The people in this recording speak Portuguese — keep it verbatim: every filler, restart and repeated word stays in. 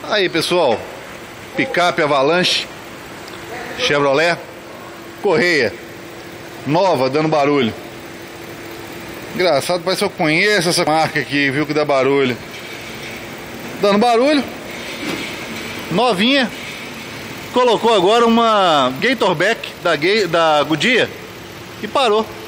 Aí, pessoal, picape Avalanche Chevrolet Correia nova, dando barulho. Engraçado, parece que eu conheço essa marca aqui, viu, que dá barulho. Dando barulho, novinha. Colocou agora uma Gatorback da, da Goodyear e parou.